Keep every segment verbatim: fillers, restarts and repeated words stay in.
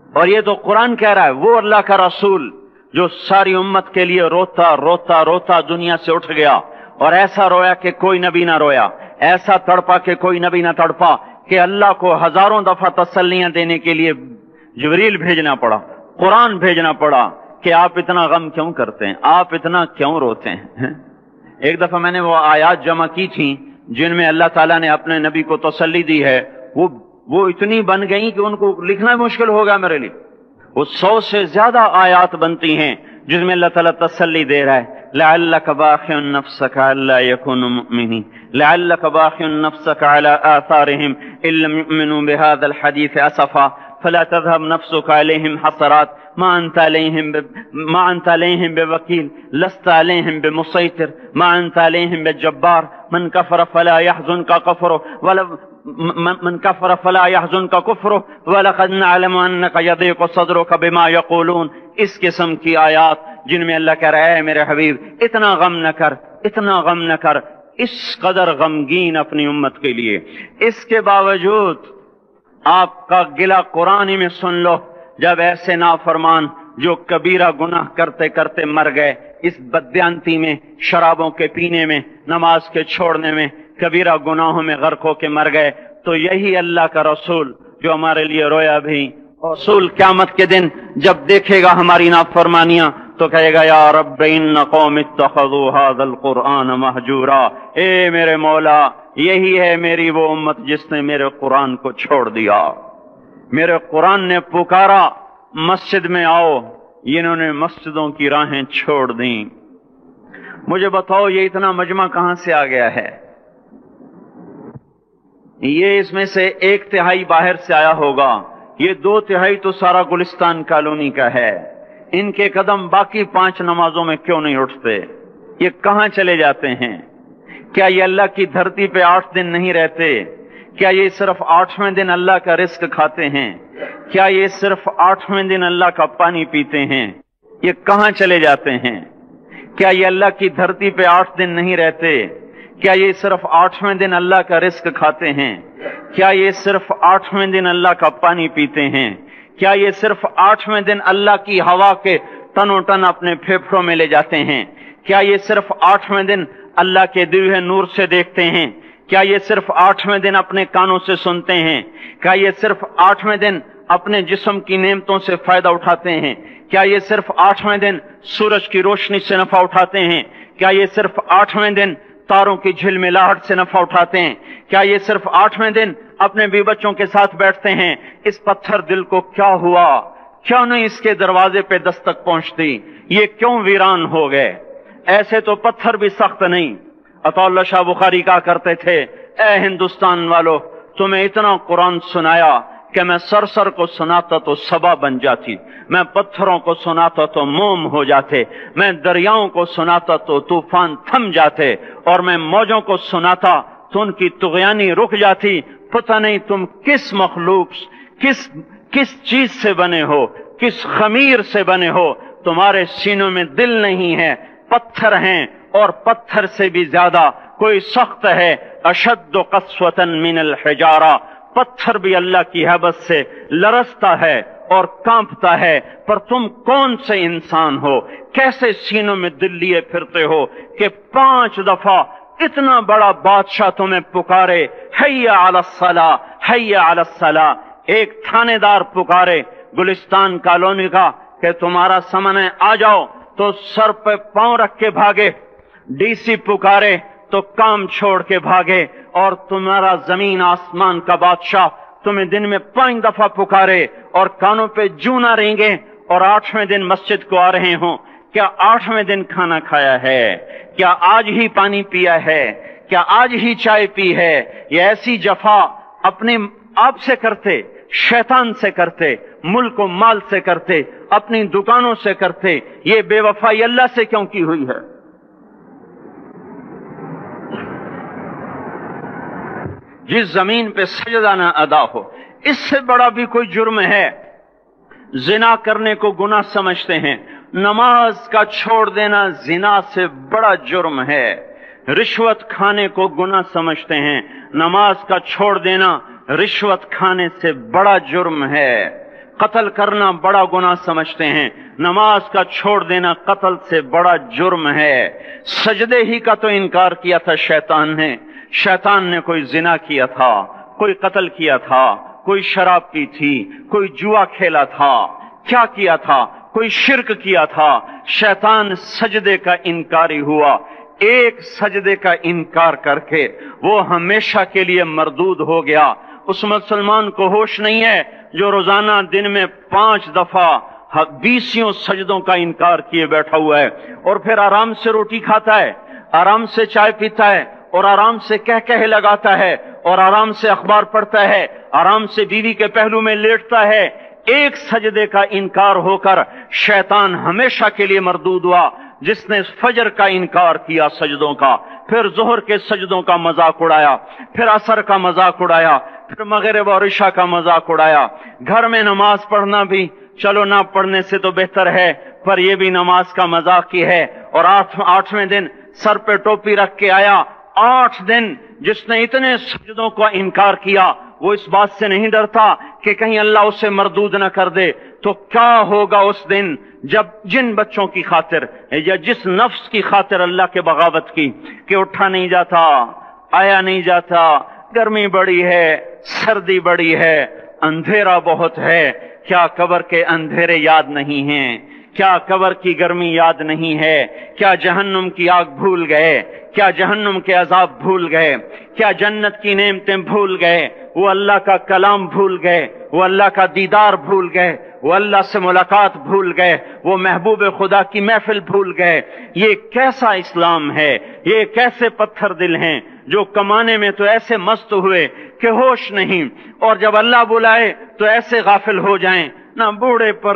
اور یہ تو قرآن کہہ رہا ہے، وہ اللہ کا رسول جو ساری امت کے لیے روتا روتا روتا دنیا سے اٹھ گیا، اور ایسا رویا کہ کوئی نبی نہ رویا، ایسا تڑپا کہ کوئی نبی نہ تڑپا، کہ اللہ کو ہزاروں دفعہ تسلیاں دینے کے لیے جبریل بھیجنا پڑا، قرآن بھیجنا پڑا کہ آپ اتنا غم کیوں کرتے ہیں، آپ اتنا کیوں روتے ہیں۔ ایک دفعہ میں نے وہ آیات جمع کی تھیں جن میں اللہ تعالیٰ نے اپنے نبی کو تسلی دی ہے، وہ وہ اتنی بن گئی کہ ان کو لکھنا مشکل ہوگا میرے لیے۔ وہ سو سے زیادہ آیات بنتی ہیں جس میں اللہ تعالیٰ تسلی دے رہا ہے، لعلک باخع نفسک الا یکونوا مؤمنین، لعلک باخع نفسک علی آثارہم ان لم یؤمنوا بہذا الحدیث اسفا فلا تذهب نفسك عليهم حسرات ما انت عليهم ب... ما انت عليهم بوكيل لست عليهم بمسيطر ما انت عليهم بجبار من كفر فلا يحزنك كفره ولا من كفر فلا يحزنك كفره ولقد نعلم انك يضيق صدرك بما يقولون۔ اس قسم کی آیات جن میں اللہ کہہ رہا ہے میرے حبیب اتنا غم نہ کر، اتنا غم نہ کر، اس قدر غمگین اپنی امت کے لیے۔ اس کے باوجود آپ کا گلہ قرآن میں سن لو، جب ایسے نافرمان جو کبیرہ گناہ کرتے کرتے مر گئے، اس بددیانتی میں، شرابوں کے پینے میں، نماز کے چھوڑنے میں، کبیرہ گناہوں میں غرق ہو کے مر گئے، تو یہی اللہ کا رسول جو ہمارے لیے رویا بھی، رسول قیامت کے دن جب دیکھے گا ہماری نافرمانیاں تو کہے گا یا رب ان قوم اتخذوا هذا القرآن مہجورا، اے میرے مولا یہی ہے میری وہ امت جس نے میرے قرآن کو چھوڑ دیا، میرے قرآن نے پکارا مسجد میں آؤ، انہوں نے مسجدوں کی راہیں چھوڑ دیں۔ مجھے بتاؤ یہ اتنا مجمع کہاں سے آ گیا ہے؟ یہ اس میں سے ایک تہائی باہر سے آیا ہوگا، یہ دو تہائی تو سارا گلستان کالونی کا ہے۔ ان کے قدم باقی پانچ نمازوں میں کیوں نہیں اٹھتے؟ یہ کہاں چلے جاتے ہیں؟ کیا یہ اللہ کی دھرتی پہ آٹھ دن نہیں رہتے؟ کیا یہ صرف آٹھویں دن اللہ کا رزق کھاتے ہیں؟ کیا یہ صرف آٹھویں دن اللہ کا پانی پیتے ہیں؟ یہ کہاں چلے جاتے ہیں؟ کیا یہ اللہ کی دھرتی پہ آٹھ دن نہیں رہتے؟ کیا یہ صرف آٹھویں دن اللہ کا رزق کھاتے ہیں؟ کیا یہ صرف آٹھویں دن اللہ کا پانی پیتے ہیں؟ کیا یہ صرف آٹھویں دن اللہ کی ہوا کے تنو تن اپنے پھیپھڑوں میں لے جاتے ہیں؟ کیا یہ صرف آٹھویں دن اللہ کے دیے نور سے دیکھتے ہیں؟ کیا یہ صرف آٹھویں دن اپنے کانوں سے سنتے ہیں؟ کیا یہ صرف آٹھویں دن اپنے جسم کی نعمتوں سے فائدہ اٹھاتے ہیں؟ کیا یہ صرف آٹھویں دن سورج کی روشنی سے نفع اٹھاتے ہیں؟ کیا یہ صرف آٹھویں دن تاروں کی جھلملاہٹ سے نفع اٹھاتے ہیں؟ کیا یہ صرف آٹھویں دن اپنے بی بچوں کے ساتھ بیٹھتے ہیں؟ اس پتھر دل کو کیا ہوا؟ کیوں نہیں اس کے دروازے پہ دستک پہنچتی؟ یہ کیوں ویران ہو گئے؟ ایسے تو پتھر بھی سخت نہیں۔ عطا اللہ شاہ بخاری کہا کرتے تھے اے ہندوستان والو، تمہیں اتنا قرآن سنایا کہ میں سر سر کو سناتا تو صبا بن جاتی، میں پتھروں کو سناتا تو موم ہو جاتے، میں دریاؤں کو سناتا تو طوفان تھم جاتے، اور میں موجوں کو سناتا تو ان کی طغیانی رک جاتی۔ پتہ نہیں تم کس مخلوق، کس کس چیز سے بنے ہو، کس خمیر سے بنے ہو، تمہارے سینوں میں دل نہیں ہے، پتھر ہیں، اور پتھر سے بھی زیادہ کوئی سخت ہے، اشد قسوۃ من الحجارہ، پتھر بھی اللہ کی حیبت سے لرزتا ہے اور کانپتا ہے، پر تم کون سے انسان ہو، کیسے سینوں میں دل لیے پھرتے ہو کہ پانچ دفعہ اتنا بڑا بادشاہ تمہیں پکارے حی علی الصلاۃ حی علی الصلاۃ۔ ایک تھانے دار پکارے گلستان کالونی کا کہ تمہارا سمن ہے آ جاؤ، تو سر پہ پاؤں رکھ کے بھاگے، ڈی سی پکارے تو کام چھوڑ کے بھاگے، اور تمہارا زمین آسمان کا بادشاہ تمہیں دن میں پانچ دفعہ پکارے اور کانوں پہ جوں نہ رینگے، اور آٹھویں دن مسجد کو آ رہے ہوں۔ کیا آٹھویں دن کھانا کھایا ہے؟ کیا آج ہی پانی پیا ہے؟ کیا آج ہی چائے پی ہے؟ یہ ایسی جفا اپنے آپ سے کرتے، شیطان سے کرتے، ملک و مال سے کرتے، اپنی دکانوں سے کرتے، یہ بے وفائی اللہ سے کیوں کی ہوئی ہے؟ جس زمین پہ سجدہ نہ ادا ہو، اس سے بڑا بھی کوئی جرم ہے؟ زنا کرنے کو گناہ سمجھتے ہیں، نماز کا چھوڑ دینا زنا سے بڑا جرم ہے۔ رشوت کھانے کو گناہ سمجھتے ہیں، نماز کا چھوڑ دینا رشوت کھانے سے بڑا جرم ہے۔ قتل کرنا بڑا گناہ سمجھتے ہیں، نماز کا چھوڑ دینا قتل سے بڑا جرم ہے۔ سجدے ہی کا تو انکار کیا تھا شیطان نے، شیطان نے کوئی زنا کیا تھا، کوئی قتل کیا تھا، کوئی شراب پی تھی، کوئی جوا کھیلا تھا، کیا کیا تھا؟ کوئی شرک کیا تھا۔ شیطان سجدے کا انکاری ہوا، ایک سجدے کا انکار کر کے وہ ہمیشہ کے لیے مردود ہو گیا۔ اس مسلمان کو ہوش نہیں ہے جو روزانہ دن میں پانچ دفعہ بیسیوں سجدوں کا انکار کیے بیٹھا ہوا ہے، اور پھر آرام سے روٹی کھاتا ہے، آرام سے چائے پیتا ہے، اور آرام سے کہہ کہہ لگاتا ہے، اور آرام سے اخبار پڑھتا ہے، آرام سے بیوی کے پہلو میں لیٹتا ہے۔ ایک سجدے کا انکار ہو کر شیطان ہمیشہ کے لیے مردود ہوا۔ جس نے فجر کا انکار کیا سجدوں کا، پھر ظہر کے سجدوں کا مذاق اڑایا، پھر عصر کا مذاق اڑایا، پھر مغرب اور عشاء کا مذاق اڑایا۔ گھر میں نماز پڑھنا بھی چلو نہ پڑھنے سے تو بہتر ہے، پر یہ بھی نماز کا مذاق ہی ہے۔ اور آٹھ آٹھویں دن سر پہ ٹوپی رکھ کے آیا۔ آٹھ دن جس نے اتنے سجدوں کا انکار کیا، وہ اس بات سے نہیں ڈرتا کہ کہیں اللہ اسے مردود نہ کر دے، تو کیا ہوگا اس دن جب جن بچوں کی خاطر یا جس نفس کی خاطر اللہ کے بغاوت کی کہ اٹھا نہیں جاتا، آیا نہیں جاتا، گرمی بڑی ہے، سردی بڑی ہے، اندھیرا بہت ہے، کیا قبر کے اندھیرے یاد نہیں ہیں؟ کیا قبر کی گرمی یاد نہیں ہے؟ کیا جہنم کی آگ بھول گئے؟ کیا جہنم کے عذاب بھول گئے؟ کیا جنت کی نعمتیں بھول گئے؟ وہ اللہ کا کلام بھول گئے؟ وہ اللہ کا دیدار بھول گئے؟ وہ اللہ سے ملاقات بھول گئے؟ وہ محبوب خدا کی محفل بھول گئے؟ یہ کیسا اسلام ہے؟ یہ کیسے پتھر دل ہیں جو کمانے میں تو ایسے مست ہوئے کہ ہوش نہیں، اور جب اللہ بلائے تو ایسے غافل ہو جائیں، نہ بوڑھے پر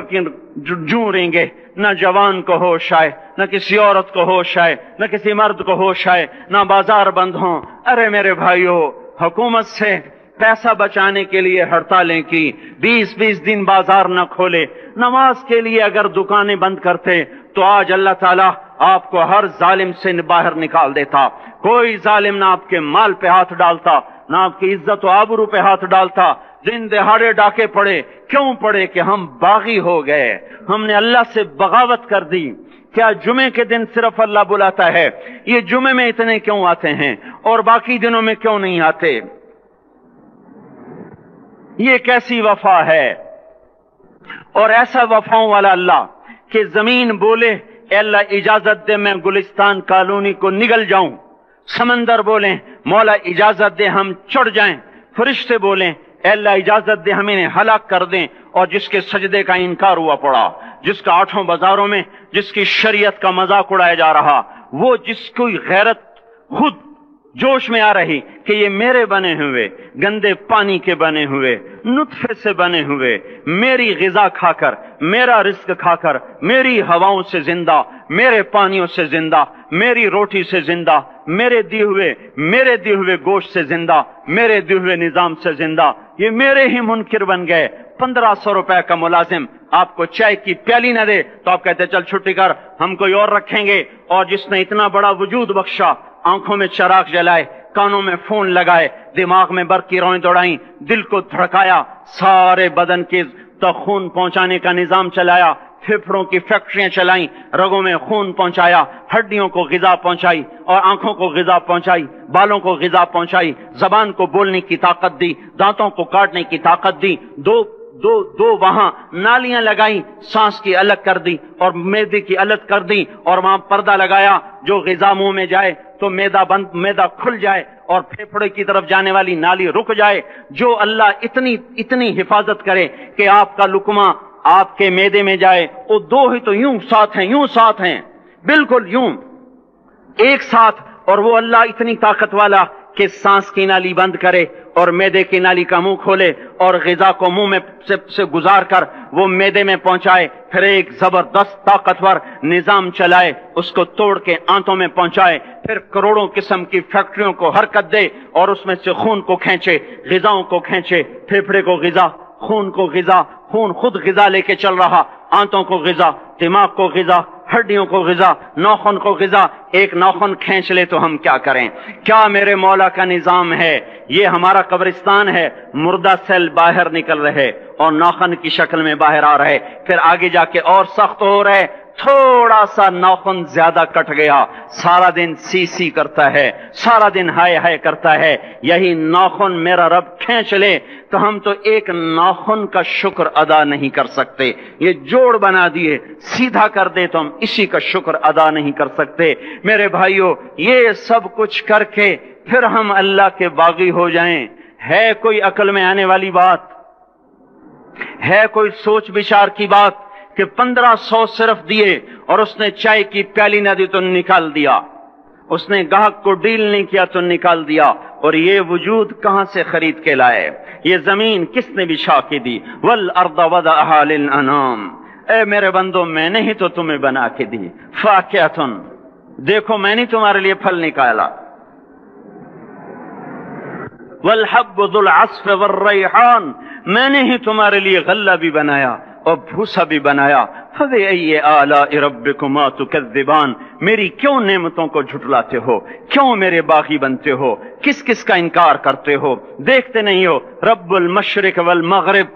جوں گے، نہ جوان کو ہوش آئے، نہ کسی عورت کو ہوش آئے، نہ کسی مرد کو ہوش آئے، نہ بازار بند ہوں۔ ارے میرے بھائیو، حکومت سے پیسہ بچانے کے لیے ہڑتالیں کی، بیس بیس دن بازار نہ کھولے، نماز کے لیے اگر دکانیں بند کرتے تو آج اللہ تعالیٰ آپ کو ہر ظالم سے باہر نکال دیتا۔ کوئی ظالم نہ آپ کے مال پہ ہاتھ ڈالتا، نہ آپ کی عزت و آبرو پہ ہاتھ ڈالتا۔ دن دہاڑے ڈاکے پڑے، کیوں پڑے؟ کہ ہم باغی ہو گئے، ہم نے اللہ سے بغاوت کر دی۔ کیا جمعے کے دن صرف اللہ بلاتا ہے؟ یہ جمعے میں اتنے کیوں آتے ہیں اور باقی دنوں میں کیوں نہیں آتے؟ یہ کیسی وفا ہے؟ اور ایسا وفاؤں والا اللہ کہ زمین بولے اے اللہ اجازت دے میں گلستان کالونی کو نگل جاؤں، سمندر بولیں مولا اجازت دے ہم چڑھ جائیں، فرشتے بولیں اے اللہ اجازت دے ہم انہیں ہلاک کر دیں، اور جس کے سجدے کا انکار ہوا پڑا، جس کا آٹھوں بازاروں میں جس کی شریعت کا مذاق اڑایا جا رہا، وہ جس کی غیرت خود جوش میں آ رہی کہ یہ میرے بنے ہوئے گندے پانی کے بنے ہوئے نطفے سے بنے ہوئے میری غذا کھا کر، میرا رزق کھا کر، میری ہواؤں سے زندہ، میرے پانیوں سے زندہ، میری روٹی سے زندہ، میرے دی ہوئے میرے دی ہوئے گوشت سے زندہ، میرے دی ہوئے نظام سے زندہ، یہ میرے ہی منکر بن گئے۔ پندرہ سو روپے کا ملازم آپ کو چائے کی پیالی نہ دے تو آپ کہتے چل چھٹی کر، ہم کوئی اور رکھیں گے۔ اور جس نے اتنا بڑا وجود بخشا، آنکھوں میں چراغ جلائے، کانوں میں فون لگائے، دماغ میں برق کی روئیں دوڑائیں، دل کو دھڑکایا، سارے بدن کے تک خون پہنچانے کا نظام چلایا، پھیپھڑوں کی فیکٹریاں چلائیں، رگوں میں خون پہنچایا، ہڈیوں کو غذا پہنچائی اور آنکھوں کو غذا پہنچائی، بالوں کو غذا پہنچائی، زبان کو بولنے کی طاقت دی، دانتوں کو کاٹنے کی طاقت دی، دو دو دو وہاں نالیاں لگائیں، سانس کی الگ کر دی اور معدے کی الگ کر دی، اور وہاں پردہ لگایا جو غذا منہ میں جائے تو میدا بند میدا کھل جائے اور پھیپھڑے کی طرف جانے والی نالی رک جائے۔ جو اللہ اتنی اتنی حفاظت کرے کہ آپ کا لقمہ آپ کے میدے میں جائے، وہ دو ہی تو یوں ساتھ ہیں، یوں ساتھ ہیں، بالکل یوں ایک ساتھ، اور وہ اللہ اتنی طاقت والا کہ سانس کی نالی بند کرے اور میدے کی نالی کا منہ کھولے اور غذا کو منہ میں سے, سے گزار کر وہ میدے میں پہنچائے، پھر ایک زبردست طاقتور نظام چلائے، اس کو توڑ کے آنتوں میں پہنچائے، پھر کروڑوں قسم کی فیکٹریوں کو حرکت دے اور اس میں سے خون کو کھینچے، غذاؤں کو کھینچے، پھیپھڑے کو غذا، خون کو غذا، خون خود غذا لے کے چل رہا، آنتوں کو غذا، دماغ کو غذا، ہڈیوں کو غذا، ناخن کو غذا۔ ایک ناخن کھینچ لے تو ہم کیا کریں؟ کیا میرے مولا کا نظام ہے؟ یہ ہمارا قبرستان ہے، مردہ سیل باہر نکل رہے اور ناخن کی شکل میں باہر آ رہے، پھر آگے جا کے اور سخت ہو رہے، تھوڑا سا ناخن زیادہ کٹ گیا، سارا دن سی سی کرتا ہے، سارا دن ہائے ہائے کرتا ہے، یہی ناخن میرا رب کھینچ لے تو ہم تو ایک ناخن کا شکر ادا نہیں کر سکتے، یہ جوڑ بنا دیے سیدھا کر دے تو ہم اسی کا شکر ادا نہیں کر سکتے۔ میرے بھائیو، یہ سب کچھ کر کے پھر ہم اللہ کے باغی ہو جائیں، ہے کوئی عقل میں آنے والی بات؟ ہے کوئی سوچ بچار کی بات کہ پندرہ سو صرف دیے اور اس نے چائے کی پیالی نہ دی تو نکال دیا، اس نے گاہک کو ڈیل نہیں کیا تو نکال دیا، اور یہ وجود کہاں سے خرید کے لائے؟ یہ زمین کس نے بچھا کے دی؟ والارض وضعها للانام، اے میرے بندو میں نے ہی تو تمہیں بنا کے دی، فاکہۃ، دیکھو میں نے تمہارے لیے پھل نکالا، والحب ذو العصف والریحان، میں نے ہی تمہارے لیے غلہ بھی بنایا اور بھوسا بھی بنایا، فبأي آلاء ربكما تكذبان، میری کیوں نعمتوں کو جھٹلاتے ہو؟ کیوں میرے باغی بنتے ہو؟ کس کس کا انکار کرتے ہو؟ دیکھتے نہیں ہو رب المشرق والمغرب،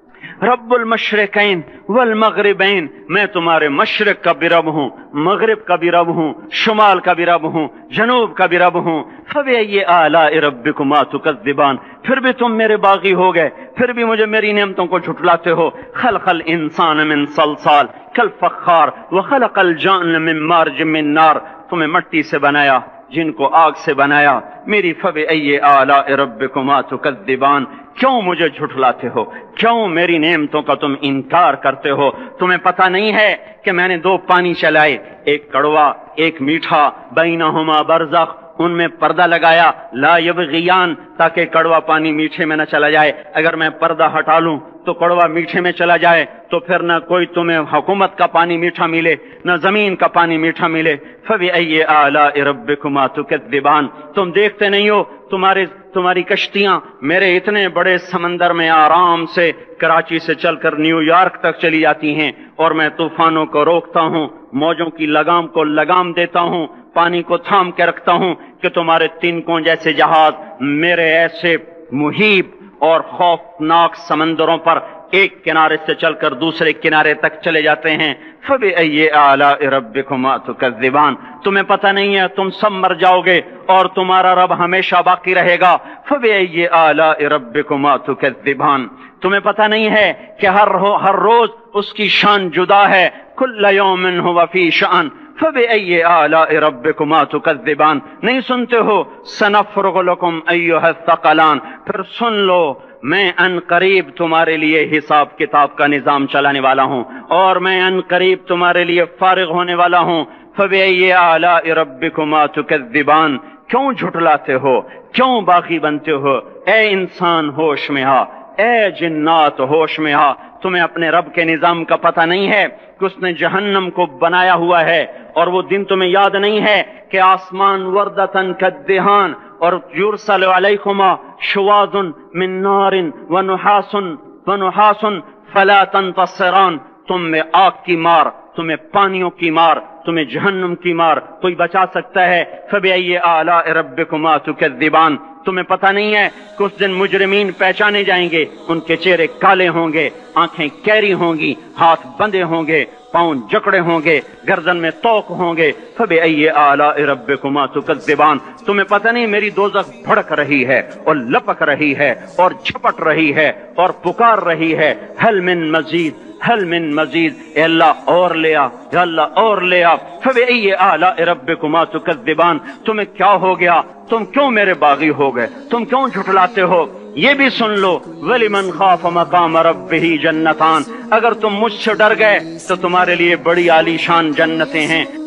رب المشرقین والمغربین، میں تمہارے مشرق کا بھی رب ہوں، مغرب کا بھی رب ہوں، شمال کا بھی رب ہوں، جنوب کا بھی رب ہوں، فبأي آلاء ربكما تكذبان، پھر بھی تم میرے باغی ہو گئے، پھر بھی مجھے میری نعمتوں کو جھٹلاتے ہو۔ خلق الانسان من صلصال کالفخار وخلق الجان من مارج من نار، تمہیں مٹی سے بنایا، جن کو آگ سے بنایا، میری فبأي آلاء ربكما تكذبان، کیوں مجھے جھٹلاتے ہو؟ کیوں میری نعمتوں کا تم انکار کرتے ہو؟ تمہیں پتہ نہیں ہے کہ میں نے دو پانی چلائے، ایک کڑوا ایک میٹھا، بینہما برزخ، ان میں پردہ لگایا، لا یبغیان، تاکہ کڑوا پانی میٹھے میں نہ چلا جائے، اگر میں پردہ ہٹا لوں تو کڑوا میٹھے میں چلا جائے تو پھر نہ کوئی تمہیں حکومت کا پانی میٹھا ملے نہ زمین کا پانی میٹھا ملے۔ فبأي آلاء ربكما تكذبان، تم دیکھتے نہیں ہو تمہارے تمہاری کشتیاں میرے اتنے بڑے سمندر میں آرام سے کراچی سے چل کر نیو یارک تک چلی جاتی ہیں، اور میں طوفانوں کو روکتا ہوں، موجوں کی لگام کو لگام دیتا ہوں، پانی کو تھام کے رکھتا ہوں کہ تمہارے تنکوں جیسے جہاز میرے ایسے محیط اور خوفناک سمندروں پر ایک کنارے سے چل کر دوسرے کنارے تک چلے جاتے ہیں۔ فبأي آلاء ربكما تكذبان، تمہیں پتہ نہیں ہے تم سب مر جاؤ گے اور تمہارا رب ہمیشہ باقی رہے گا۔ فبأي آلاء ربكما تكذبان، تمہیں پتہ نہیں ہے کہ ہر ہر روز اس کی شان جدا ہے، كل يوم هو في شأن، فبأي آلاء ربكما تكذبان، نہیں سنتے ہو سنفرغ لكم أيها الثقلان، پھر سن لو میں ان قریب تمہارے لیے حساب کتاب کا نظام چلانے والا ہوں، اور میں ان قریب تمہارے لیے فارغ ہونے والا ہوں۔ فبأي آلاء ربكما تكذبان، کیوں جھٹلاتے ہو؟ کیوں باغی بنتے ہو؟ اے انسان ہوش میں آ، اے جنات ہوش میں آ، تمہیں اپنے رب کے نظام کا پتہ نہیں ہے کہ اس نے جہنم کو بنایا ہوا ہے، اور وہ دن تمہیں یاد نہیں ہے کہ آسمان وردتن کالدہان، اور یرسل علیکما شواظ من نار ونحاس ونحاس فلا تنتصران، تم میں آگ کی مار، تمہیں پانیوں کی مار، تمہیں جہنم کی مار کوئی بچا سکتا ہے؟ فبأي آلاء ربكما تكذبان، تمہیں پتہ نہیں ہے کہ اس دن مجرمین پہچانے جائیں گے، ان کے چہرے کالے ہوں گے، آنکھیں کیری ہوں گی، ہاتھ بندے ہوں گے، پاؤں جکڑے ہوں گے، گردن میں توق ہوں گے۔ فبأي آلاء ربكما تكذبان، تمہیں پتہ نہیں میری دوزخ بھڑک رہی ہے اور لپک رہی ہے اور جھپٹ رہی ہے اور پکار رہی ہے، هل من مزید هل من مزید، اے اللہ اور لے آ، یا اللہ اور لے آ۔ فبأي آلاء ربكما تكذبان، تمہیں کیا ہو گیا؟ تم کیوں میرے باغی ہو گئے؟ تم کیوں جھٹلاتے ہو؟ یہ بھی سن لو وَلِمَنْ خَافَ مَقَامَ رَبِّهِ جَنَّتَانِ، اگر تم مجھ سے ڈر گئے تو تمہارے لیے بڑی عالی شان جنتیں ہیں۔